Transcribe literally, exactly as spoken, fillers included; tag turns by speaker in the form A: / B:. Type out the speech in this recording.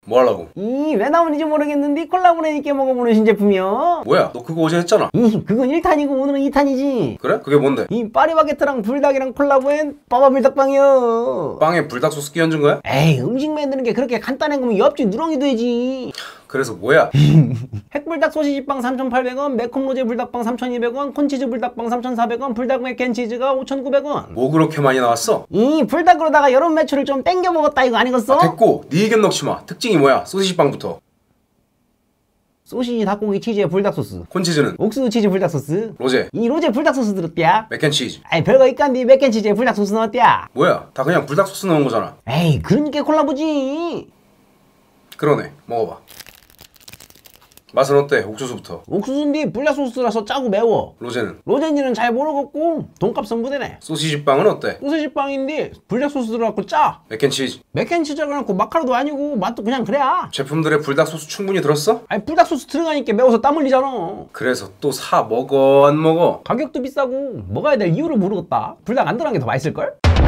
A: 뭐 하려고?
B: 이 왜 나오는지 모르겠는데 콜라보레니께 먹어보는 신제품이요.
A: 뭐야? 너 그거 어제 했잖아.
B: 이 그건 일 탄이고 오늘은 이 탄이지.
A: 그래? 그게 뭔데?
B: 이 파리바게트랑 불닭이랑 콜라보엔 빠바불닭빵이요.
A: 빵에 불닭 소스 끼얹은 거야?
B: 에이 음식 만드는 게 그렇게 간단한 거면 옆집 누렁이 되지.
A: 그래서 뭐야?
B: 핵불닭 소시지빵 삼천팔백 원, 매콤 로제 불닭빵 삼천이백 원, 콘치즈 불닭빵 삼천사백 원, 불닭 맥앤치즈가 오천구백 원.
A: 뭐 그렇게 많이 나왔어?
B: 이 불닭으로다가 여름 매출을 좀 땡겨 먹었다 이거 아니겠어?
A: 아, 됐고 네 의견 넣지 마. 특징이 뭐야? 소시지빵부터.
B: 소시지 닭고기 치즈에 불닭 소스.
A: 콘치즈는?
B: 옥수수 치즈 불닭 소스.
A: 로제.
B: 이 로제 불닭 소스 들었대야.
A: 맥앤치즈.
B: 아이 별거 있간디 맥앤치즈에 불닭 소스 넣었대야.
A: 뭐야? 다 그냥 불닭 소스 넣은 거잖아.
B: 에이 그러니까 콜라보지.
A: 그러네. 먹어봐. 맛은 어때? 옥수수부터.
B: 옥수수인데 불닭 소스라서 짜고 매워.
A: 로제는?
B: 로제인지는 잘 모르겠고 돈값은 부대네.
A: 소시지빵은 어때?
B: 소시지 빵인데 불닭 소스 들어갖고 짜.
A: 맥앤치즈.
B: 맥앤치즈가 그렇고 마카로도 아니고 맛도 그냥 그래야.
A: 제품들에 불닭 소스 충분히 들었어?
B: 아니 불닭 소스 들어가니까 매워서 땀 흘리잖아.
A: 그래서 또 사 먹어 안 먹어?
B: 가격도 비싸고 먹어야 될 이유를 모르겠다. 불닭 안 들어간 게 더 맛있을걸?